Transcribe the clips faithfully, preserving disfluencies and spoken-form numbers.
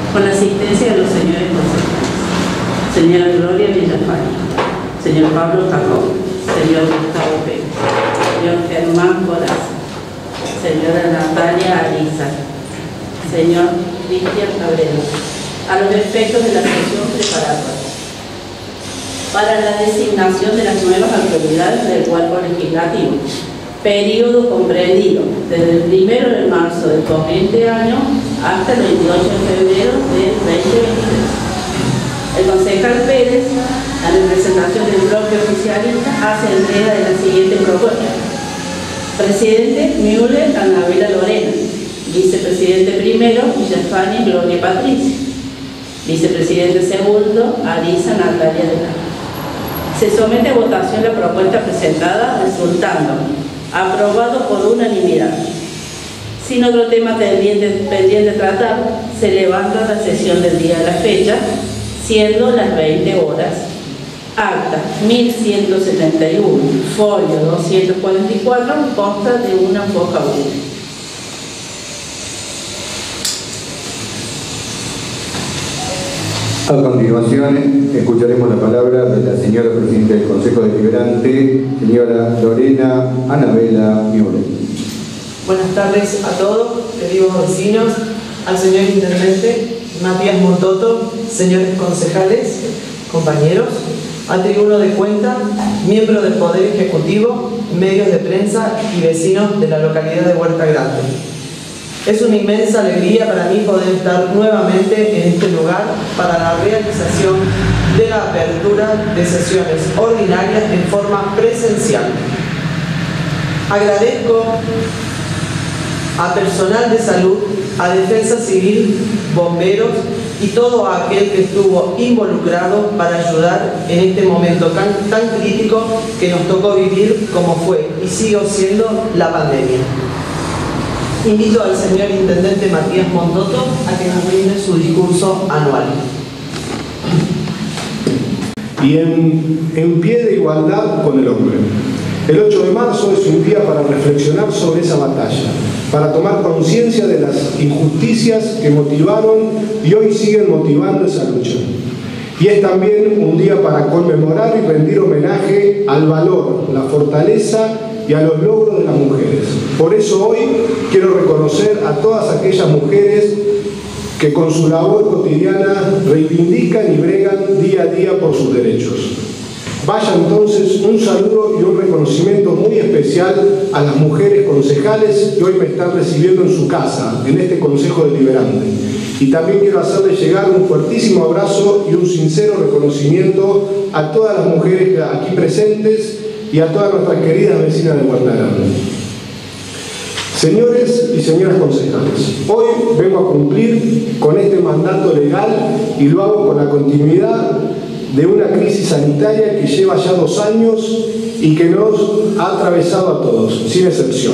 con la asistencia de los señores concejales: señora Gloria Villafañe, señor Pablo Tacón, señor Gustavo Pérez, señor Germán Corazza, señora Natalia Ariza, señor Cristian Cabrera, a los efectos de la sesión preparatoria para la designación de las nuevas autoridades del cuerpo legislativo, periodo comprendido desde el primero de marzo del corriente año hasta el veintiocho de febrero del veinte veintitrés. El concejal Pérez, a representación del bloque oficialista, hace entrega de la siguiente propuesta: presidente Müller Anabela Lorena, vicepresidente primero Villafañe Gloria Patricia, vicepresidente segundo Ariza Natalia de la. Se somete a votación la propuesta presentada, resultando aprobado por unanimidad. Sin otro tema pendiente, pendiente tratar, se levanta la sesión del día de la fecha, siendo las veinte horas. Acta mil ciento setenta y uno, folio doscientos cuarenta y cuatro, consta de una foja única. A continuación, escucharemos la palabra de la señora Presidenta del Consejo Deliberante, señora Lorena Anabela Müller. Buenas tardes a todos, queridos vecinos, al señor Intendente Matías Montoto, señores concejales, compañeros, a tribuno de cuenta, miembros del Poder Ejecutivo, medios de prensa y vecinos de la localidad de Huerta Grande. Es una inmensa alegría para mí poder estar nuevamente en este lugar para la realización de la apertura de sesiones ordinarias en forma presencial. Agradezco a personal de salud, a Defensa Civil, bomberos y todo aquel que estuvo involucrado para ayudar en este momento tan, tan crítico que nos tocó vivir como fue y sigue siendo la pandemia. Invito al señor Intendente Matías Montoto a que nos brinde su discurso anual. Y en, en pie de igualdad con el hombre. El ocho de marzo es un día para reflexionar sobre esa batalla, para tomar conciencia de las injusticias que motivaron y hoy siguen motivando esa lucha. Y es también un día para conmemorar y rendir homenaje al valor, la fortaleza y a los logros de las mujeres. Por eso hoy quiero reconocer a todas aquellas mujeres que con su labor cotidiana reivindican y bregan día a día por sus derechos. Vaya entonces un saludo y un reconocimiento muy especial a las mujeres concejales que hoy me están recibiendo en su casa, en este Consejo Deliberante. Y también quiero hacerles llegar un fuertísimo abrazo y un sincero reconocimiento a todas las mujeres aquí presentes y a todas nuestras queridas vecinas de Huerta Grande. Señores y señoras concejales, hoy vengo a cumplir con este mandato legal y lo hago con la continuidad de una crisis sanitaria que lleva ya dos años y que nos ha atravesado a todos, sin excepción.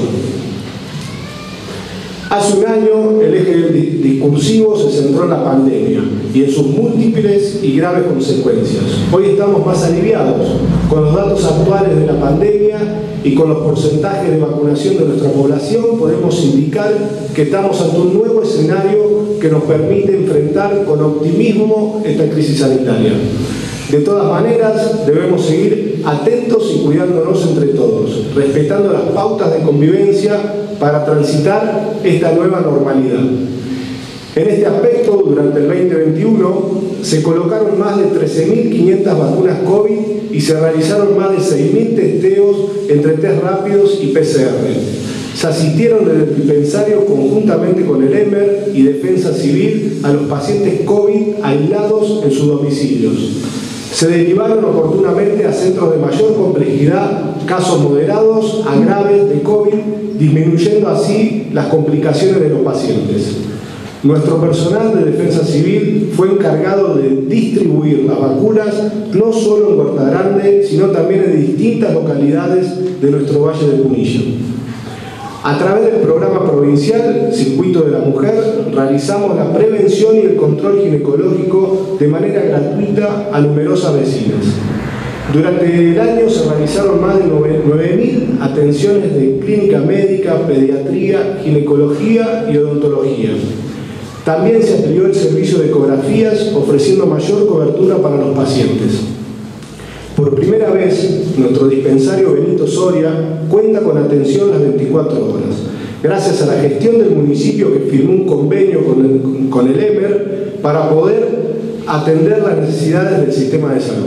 Hace un año el eje discursivo se centró en la pandemia y en sus múltiples y graves consecuencias. Hoy estamos más aliviados con los datos actuales de la pandemia y con los porcentajes de vacunación de nuestra población. Podemos indicar que estamos ante un nuevo escenario que nos permite enfrentar con optimismo esta crisis sanitaria. De todas maneras, debemos seguir atentos y cuidándonos entre todos, respetando las pautas de convivencia para transitar esta nueva normalidad. En este aspecto, durante el veinte veintiuno, se colocaron más de trece mil quinientas vacunas COVID y se realizaron más de seis mil testeos entre test rápidos y P C R. Se asistieron desde el dispensario conjuntamente con el E M E R y Defensa Civil a los pacientes COVID aislados en sus domicilios. Se derivaron oportunamente a centros de mayor complejidad, casos moderados a graves de COVID, disminuyendo así las complicaciones de los pacientes. Nuestro personal de Defensa Civil fue encargado de distribuir las vacunas no solo en Huerta Grande, sino también en distintas localidades de nuestro Valle de Punilla. A través del programa provincial Circuito de la Mujer, realizamos la prevención y el control ginecológico de manera gratuita a numerosas vecinas. Durante el año se realizaron más de nueve mil atenciones de clínica médica, pediatría, ginecología y odontología. También se amplió el servicio de ecografías, ofreciendo mayor cobertura para los pacientes. Por primera vez, nuestro dispensario Benito Soria cuenta con atención las veinticuatro horas, gracias a la gestión del municipio que firmó un convenio con el, con el E M E R para poder atender las necesidades del sistema de salud.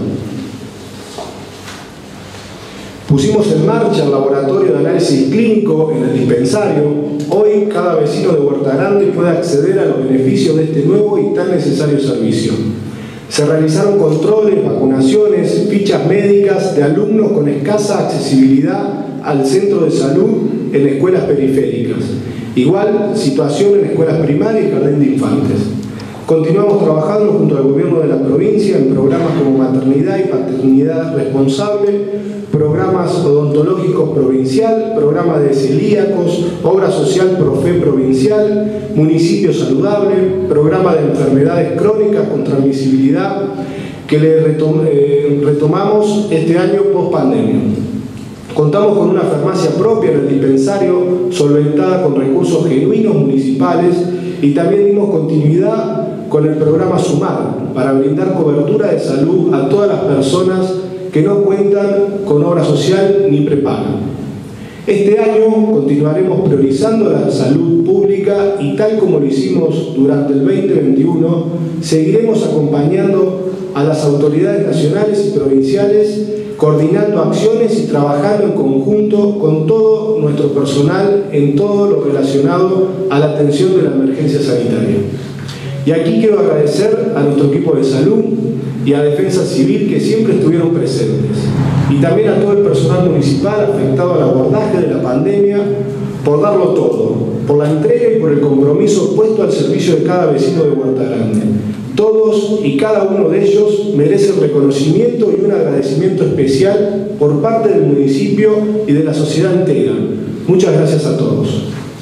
Pusimos en marcha el laboratorio de análisis clínico en el dispensario. Hoy cada vecino de Huerta Grande puede acceder a los beneficios de este nuevo y tan necesario servicio. Se realizaron controles, vacunaciones, fichas médicas de alumnos con escasa accesibilidad al centro de salud en escuelas periféricas. Igual situación en escuelas primarias y jardín de infantes. Continuamos trabajando junto al gobierno de la provincia en programas como maternidad y paternidad responsable, programas odontológicos provincial, programa de celíacos, obra social Profe provincial, municipio saludable, programa de enfermedades crónicas con transmisibilidad que le retom eh, retomamos este año post pandemia. Contamos con una farmacia propia en el dispensario, solventada con recursos genuinos municipales, y también dimos continuidad con el programa Sumar, para brindar cobertura de salud a todas las personas que no cuentan con obra social ni prepaga. Este año continuaremos priorizando la salud pública y, tal como lo hicimos durante el veinte veintiuno, seguiremos acompañando a las autoridades nacionales y provinciales, coordinando acciones y trabajando en conjunto con todo nuestro personal en todo lo relacionado a la atención de la emergencia sanitaria. Y aquí quiero agradecer a nuestro equipo de salud y a Defensa Civil, que siempre estuvieron presentes, y también a todo el personal municipal afectado al abordaje de la pandemia, por darlo todo, por la entrega y por el compromiso puesto al servicio de cada vecino de Huerta Grande. Todos y cada uno de ellos merecen reconocimiento y un agradecimiento especial por parte del municipio y de la sociedad entera. Muchas gracias a todos.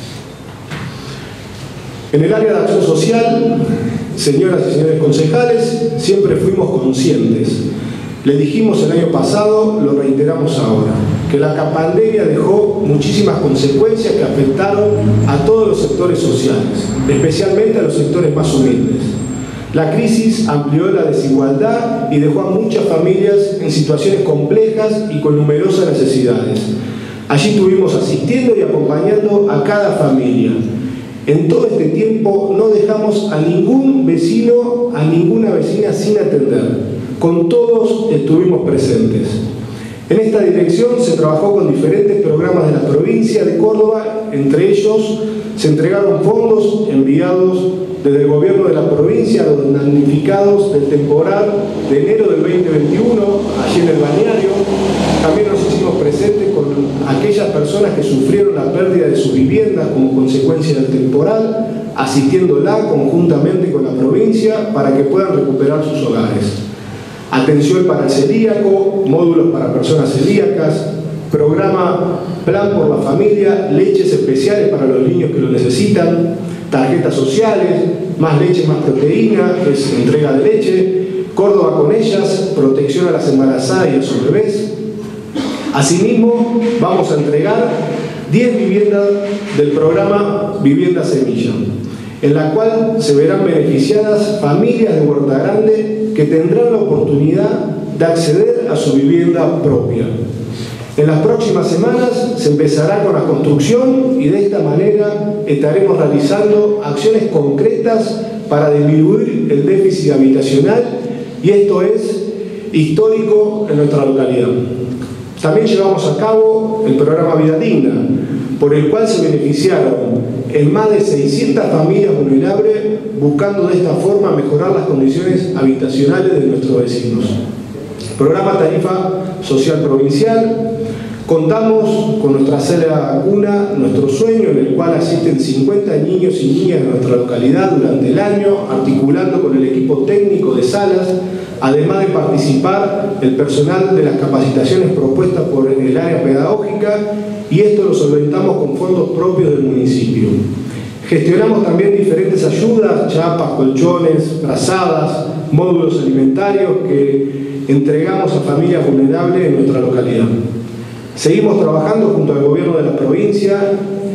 En el área de acción social, señoras y señores concejales, siempre fuimos conscientes. Le dijimos el año pasado, lo reiteramos ahora, que la pandemia dejó muchísimas consecuencias que afectaron a todos los sectores sociales, especialmente a los sectores más humildes. La crisis amplió la desigualdad y dejó a muchas familias en situaciones complejas y con numerosas necesidades. Allí estuvimos asistiendo y acompañando a cada familia. En todo este tiempo no dejamos a ningún vecino, a ninguna vecina sin atender. Con todos estuvimos presentes. En esta dirección se trabajó con diferentes programas de la provincia de Córdoba. Entre ellos se entregaron fondos enviados desde el gobierno de la provincia a los damnificados del temporal de enero del veinte veintiuno, allí en el balneario. También nos hicimos presentes con aquellas personas que sufrieron la pérdida de sus viviendas como consecuencia del temporal, asistiéndola conjuntamente con la provincia para que puedan recuperar sus hogares. Atención para el celíaco, módulos para personas celíacas, programa Plan por la Familia, leches especiales para los niños que lo necesitan, tarjetas sociales, más leche, más proteína, es entrega de leche, Córdoba con ellas, protección a las embarazadas y a sus bebés. Asimismo, vamos a entregar diez viviendas del programa Vivienda Semilla, en la cual se verán beneficiadas familias de Huerta Grande que tendrán la oportunidad de acceder a su vivienda propia. En las próximas semanas se empezará con la construcción y de esta manera estaremos realizando acciones concretas para disminuir el déficit habitacional, y esto es histórico en nuestra localidad. También llevamos a cabo el programa Vida Digna, por el cual se beneficiaron en más de seiscientas familias vulnerables, buscando de esta forma mejorar las condiciones habitacionales de nuestros vecinos. Programa Tarifa Social Provincial. Contamos con nuestra sala cuna, nuestro sueño, en el cual asisten cincuenta niños y niñas de nuestra localidad durante el año, articulando con el equipo técnico de salas, además de participar el personal de las capacitaciones propuestas por el área pedagógica, y esto lo solventamos con fondos propios del municipio. Gestionamos también diferentes ayudas, chapas, colchones, brazadas, módulos alimentarios que entregamos a familias vulnerables en nuestra localidad. Seguimos trabajando junto al gobierno de la provincia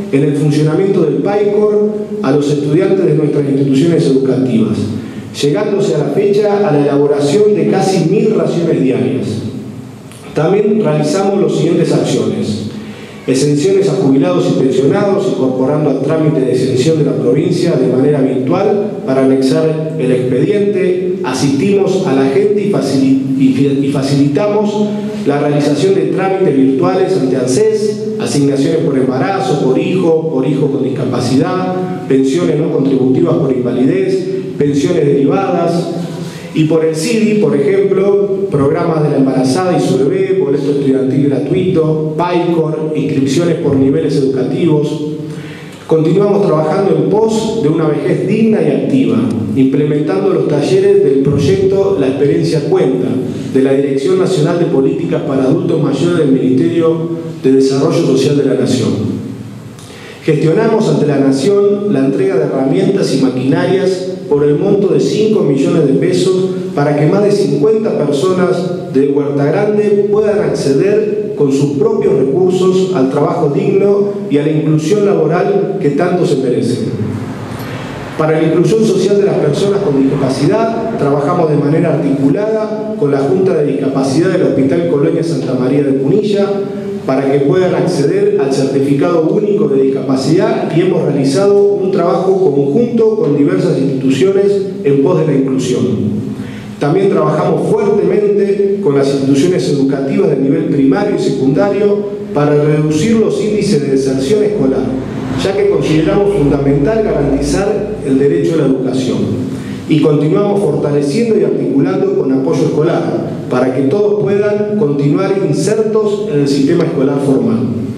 en el funcionamiento del PAICOR a los estudiantes de nuestras instituciones educativas, llegándose a la fecha a la elaboración de casi mil raciones diarias. También realizamos las siguientes acciones: exenciones a jubilados y pensionados, incorporando al trámite de exención de la provincia de manera virtual para anexar el expediente. Asistimos a la gente y, facil y facilitamos la realización de trámites virtuales ante ANSES, asignaciones por embarazo, por hijo, por hijo con discapacidad, pensiones no contributivas por invalidez, pensiones derivadas. Y por el C I D I, por ejemplo, programas de la embarazada y su bebé, boleto estudiantil gratuito, PAICOR, inscripciones por niveles educativos. Continuamos trabajando en pos de una vejez digna y activa, implementando los talleres del proyecto La Experiencia Cuenta, de la Dirección Nacional de Políticas para Adultos Mayores del Ministerio de Desarrollo Social de la Nación. Gestionamos ante la Nación la entrega de herramientas y maquinarias por el monto de cinco millones de pesos para que más de cincuenta personas de Huerta Grande puedan acceder con sus propios recursos al trabajo digno y a la inclusión laboral que tanto se merecen. Para la inclusión social de las personas con discapacidad, trabajamos de manera articulada con la Junta de Discapacidad del Hospital Colonia Santa María de Punilla para que puedan acceder al certificado único de discapacidad, y hemos realizado un trabajo conjunto con diversas instituciones en pos de la inclusión. También trabajamos fuertemente con las instituciones educativas de nivel primario y secundario para reducir los índices de deserción escolar, ya que consideramos fundamental garantizar el derecho a la educación. Y continuamos fortaleciendo y articulando con apoyo escolar para que todos puedan continuar insertos en el sistema escolar formal.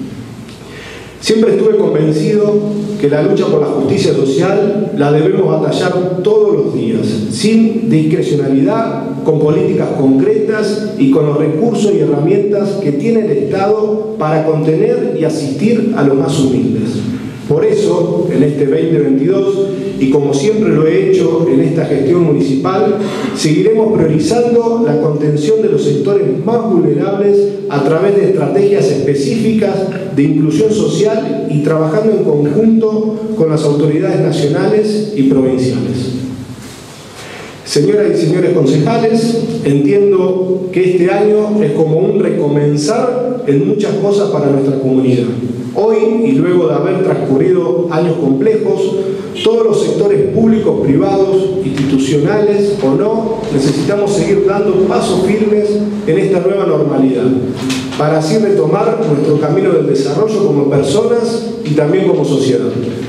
Siempre estuve convencido que la lucha por la justicia social la debemos batallar todos los días, sin discrecionalidad, con políticas concretas y con los recursos y herramientas que tiene el Estado para contener y asistir a los más humildes. Por eso, en este veinte veintidós, y como siempre lo he hecho en esta gestión municipal, seguiremos priorizando la contención de los sectores más vulnerables a través de estrategias específicas de inclusión social y trabajando en conjunto con las autoridades nacionales y provinciales. Señoras y señores concejales, entiendo que este año es como un recomenzar en muchas cosas para nuestra comunidad. Hoy, y luego de haber transcurrido años complejos, todos los sectores públicos, privados, institucionales o no, necesitamos seguir dando pasos firmes en esta nueva normalidad, para así retomar nuestro camino del desarrollo como personas y también como sociedad.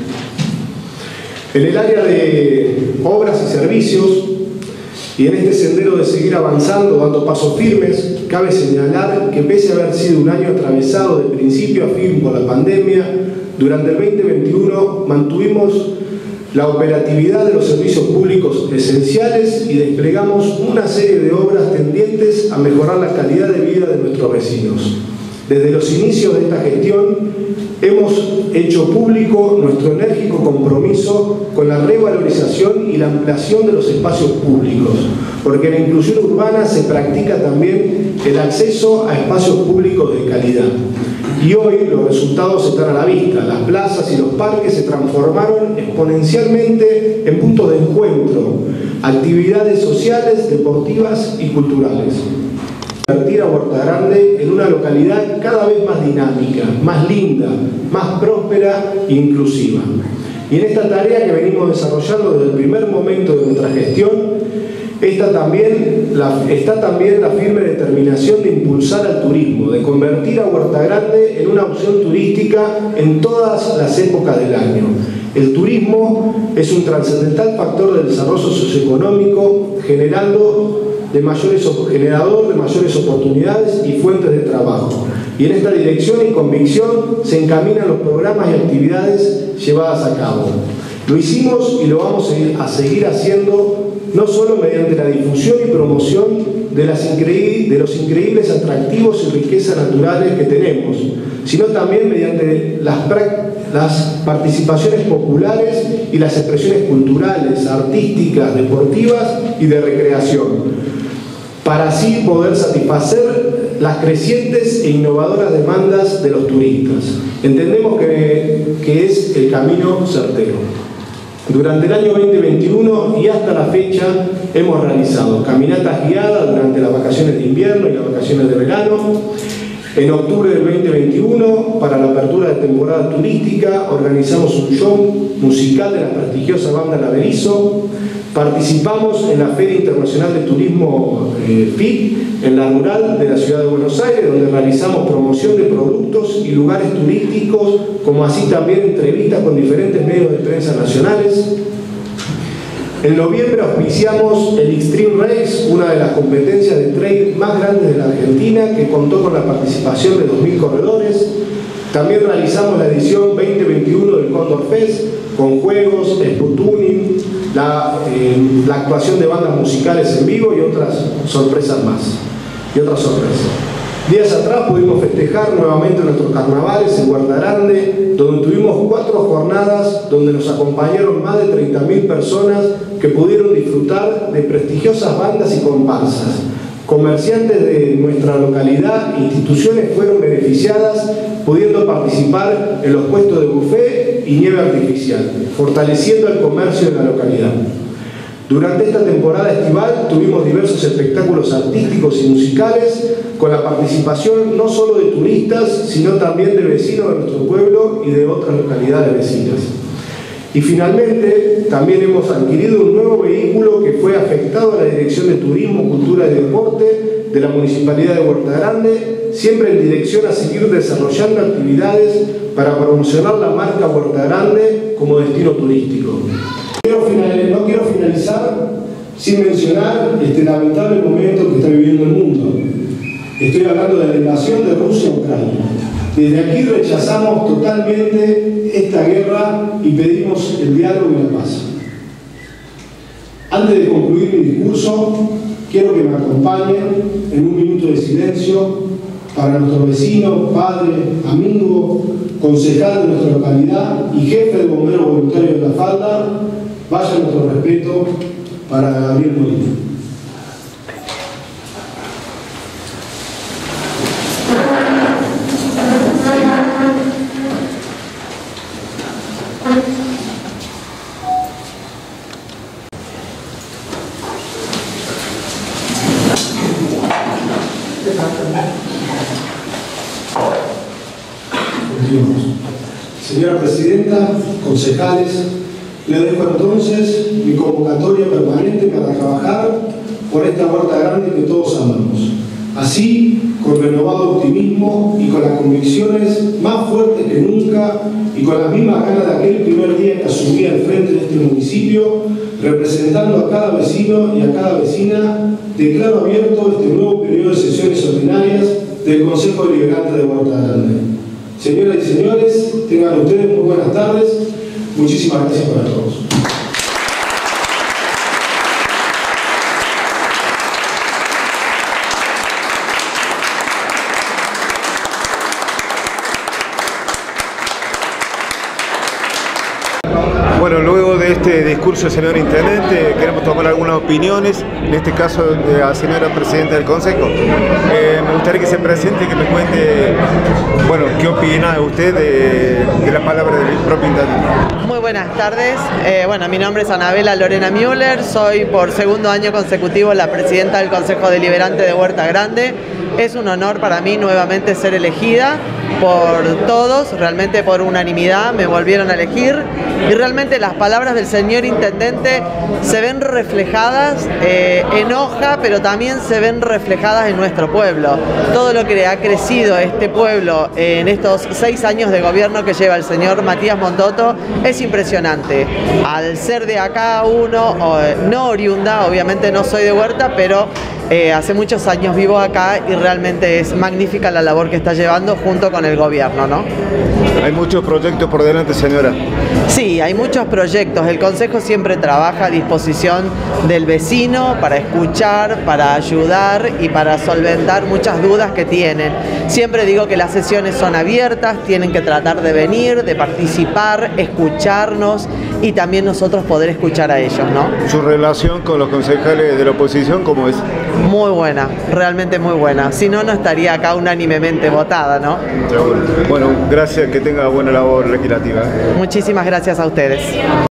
En el área de obras y servicios, y en este sendero de seguir avanzando, dando pasos firmes, cabe señalar que pese a haber sido un año atravesado de principio a fin por la pandemia, durante el veinte veintiuno mantuvimos la operatividad de los servicios públicos esenciales y desplegamos una serie de obras tendientes a mejorar la calidad de vida de nuestros vecinos. Desde los inicios de esta gestión hemos hecho público nuestro enérgico compromiso con la revalorización y la ampliación de los espacios públicos, porque en la inclusión urbana se practica también el acceso a espacios públicos de calidad. Y hoy los resultados están a la vista. Las plazas y los parques se transformaron exponencialmente en puntos de encuentro, actividades sociales, deportivas y culturales. Convertir a Huerta Grande en una localidad cada vez más dinámica, más linda, más próspera e inclusiva. Y en esta tarea que venimos desarrollando desde el primer momento de nuestra gestión, está también, la, está también la firme determinación de impulsar al turismo, de convertir a Huerta Grande en una opción turística en todas las épocas del año. El turismo es un trascendental factor del desarrollo socioeconómico, generando de mayores, generador de mayores oportunidades y fuentes de trabajo. Y en esta dirección y convicción se encaminan los programas y actividades llevadas a cabo. Lo hicimos y lo vamos a seguir haciendo, no solo mediante la difusión y promoción de, las increíbles, de los increíbles atractivos y riquezas naturales que tenemos, sino también mediante las, las participaciones populares y las expresiones culturales, artísticas, deportivas y de recreación, para así poder satisfacer las crecientes e innovadoras demandas de los turistas. Entendemos que, que es el camino certero. Durante el año veinte veintiuno y hasta la fecha hemos realizado caminatas guiadas durante las vacaciones de invierno y las vacaciones de verano. En octubre del veinte veintiuno, para la apertura de temporada turística, organizamos un show musical de la prestigiosa banda La Berizo. Participamos en la Feria Internacional de Turismo eh, F I T en la rural de la ciudad de Buenos Aires, donde realizamos promoción de productos y lugares turísticos, como así también entrevistas con diferentes medios de prensa nacionales. En noviembre auspiciamos el Extreme Race, una de las competencias de trail más grandes de la Argentina, que contó con la participación de dos mil corredores. También realizamos la edición veinte veintiuno del Cóndor Fest, con juegos, expotuning, la, eh, la actuación de bandas musicales en vivo y otras sorpresas más. Y otras sorpresas. Días atrás pudimos festejar nuevamente nuestros carnavales en Huerta Grande, donde tuvimos cuatro jornadas donde nos acompañaron más de treinta mil personas que pudieron disfrutar de prestigiosas bandas y comparsas. Comerciantes de nuestra localidad e instituciones fueron beneficiadas, pudiendo participar en los puestos de buffet y nieve artificial, fortaleciendo el comercio de la localidad. Durante esta temporada estival tuvimos diversos espectáculos artísticos y musicales con la participación no solo de turistas, sino también de vecinos de nuestro pueblo y de otras localidades vecinas. Y finalmente, también hemos adquirido un nuevo vehículo que fue afectado a la Dirección de Turismo, Cultura y Deporte de la Municipalidad de Huerta Grande, siempre en dirección a seguir desarrollando actividades para promocionar la marca Huerta Grande como destino turístico. No quiero finalizar sin mencionar este lamentable momento que está viviendo el mundo. Estoy hablando de la invasión de Rusia a Ucrania. Desde aquí rechazamos totalmente esta guerra y pedimos el diálogo y la paz. Antes de concluir mi discurso, quiero que me acompañen en un minuto de silencio para nuestro vecino, padre, amigo, concejal de nuestra localidad y jefe de bomberos voluntarios de La Falda. Vaya nuestro respeto para Gabriel Molina. Señora Presidenta, concejales, le dejo entonces mi convocatoria permanente para trabajar por esta Huerta Grande que todos amamos. Así, con renovado optimismo y con las convicciones más fuertes que nunca y con las mismas ganas de aquel primer día que asumí al frente de este municipio, representando a cada vecino y a cada vecina, declaro abierto este nuevo periodo de sesiones ordinarias del Consejo Deliberante de Huerta Grande. Señoras y señores, tengan ustedes muy buenas tardes. Muchísimas gracias para todos. Bueno, luego de este discurso, señor Intendente, queremos tomar algunas opiniones, en este caso de la señora Presidenta del Consejo. Eh, me gustaría que se presente y que me cuente, bueno, qué opina usted de, de la palabra del propio Intendente. Muy buenas tardes. Eh, bueno, mi nombre es Anabela Lorena Müller, soy por segundo año consecutivo la Presidenta del Consejo Deliberante de Huerta Grande. Es un honor para mí nuevamente ser elegida por todos, realmente por unanimidad me volvieron a elegir y realmente las palabras del señor Intendente se ven reflejadas eh, en hoja, pero también se ven reflejadas en nuestro pueblo. Todo lo que ha crecido este pueblo en estos seis años de gobierno que lleva el señor Matías Montoto es impresionante. Al ser de acá uno, no oriunda, obviamente no soy de Huerta, pero Eh, hace muchos años vivo acá y realmente es magnífica la labor que está llevando junto con el gobierno, ¿no? Hay muchos proyectos por delante, señora. Sí, hay muchos proyectos. El Consejo siempre trabaja a disposición del vecino para escuchar, para ayudar y para solventar muchas dudas que tienen. Siempre digo que las sesiones son abiertas, tienen que tratar de venir, de participar, escucharnos y también nosotros poder escuchar a ellos, ¿no? Su relación con los concejales de la oposición, ¿cómo es? muy buena, realmente muy buena. Si no, no estaría acá unánimemente votada, ¿no? Seguro. Bueno, gracias, que tenga buena labor legislativa. Muchísimas gracias a ustedes.